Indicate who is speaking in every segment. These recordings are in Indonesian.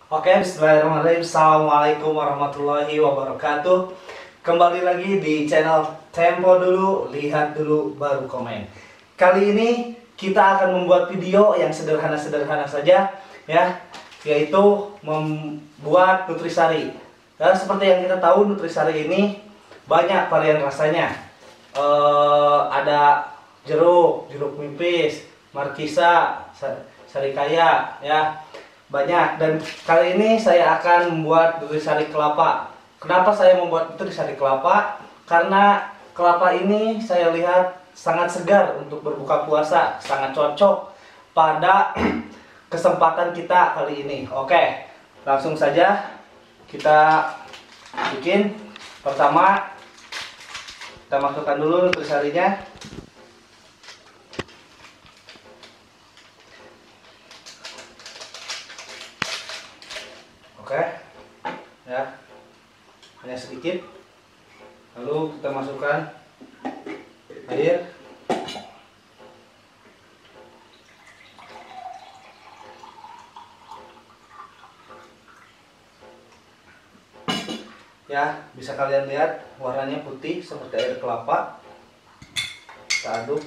Speaker 1: Oke, bismillahirrahmanirrahim. Assalamualaikum warahmatullahi wabarakatuh. Kembali lagi di channel Tempo Dulu, lihat dulu baru komen. Kali ini kita akan membuat video yang sederhana-sederhana saja ya, yaitu membuat nutrisari. Dan seperti yang kita tahu, nutrisari ini banyak varian rasanya. Ada jeruk nipis, markisa, sarikaya ya. Banyak, dan kali ini saya akan membuat nutrisari kelapa. Kenapa saya membuat nutrisari kelapa? Karena kelapa ini saya lihat sangat segar untuk berbuka puasa, sangat cocok pada kesempatan kita kali ini. Oke, langsung saja kita bikin. Pertama, kita masukkan dulu nutrisarinya. Oke, ya, hanya sedikit. Lalu kita masukkan air. Ya, bisa kalian lihat warnanya putih seperti air kelapa. Kita aduk.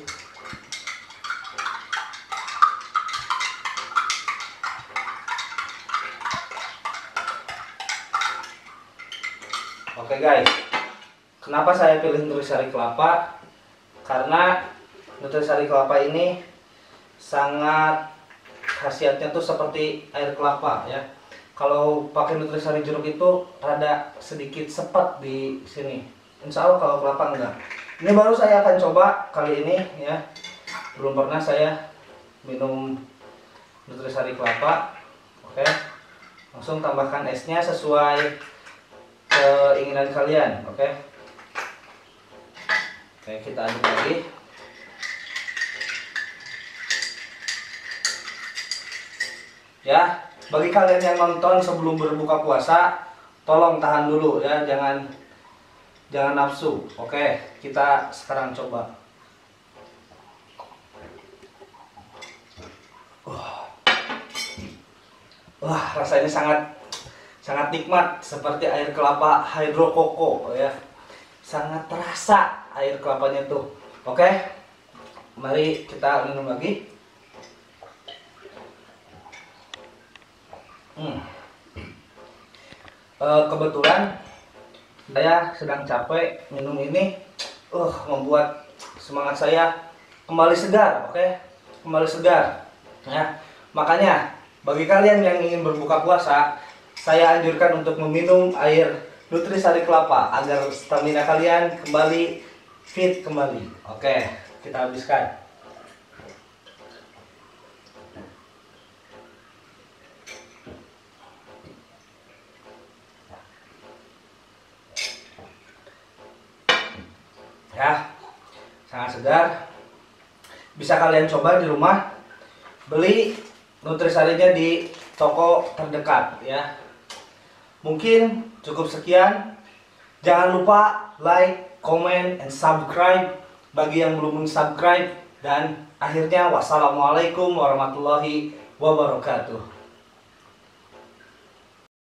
Speaker 1: Oke guys, kenapa saya pilih nutrisari kelapa? Karena nutrisari kelapa ini sangat khasiatnya tuh seperti air kelapa ya. Kalau pakai nutrisari jeruk itu rada sedikit sepet di sini. Insya Allah kalau kelapa enggak. Ini baru saya akan coba kali ini ya. Belum pernah saya minum nutrisari kelapa. Oke, langsung tambahkan esnya sesuai keinginan kalian. Oke, kita aduk lagi. Ya, bagi kalian yang nonton sebelum berbuka puasa, tolong tahan dulu ya, jangan nafsu. Oke, kita sekarang coba. Wah, rasanya sangat nikmat seperti air kelapa hidrokoko ya. Sangat terasa air kelapanya tuh. Oke, mari kita minum lagi. Kebetulan saya sedang capek, minum ini membuat semangat saya kembali segar. Oke, kembali segar ya. Makanya bagi kalian yang ingin berbuka puasa, saya anjurkan untuk meminum air nutrisari kelapa agar stamina kalian kembali fit kembali. Oke, kita habiskan. Ya, sangat segar. Bisa kalian coba di rumah. Beli nutrisarinya di toko terdekat ya. Mungkin cukup sekian. Jangan lupa like, comment, and subscribe bagi yang belum subscribe. Dan akhirnya wassalamualaikum warahmatullahi wabarakatuh.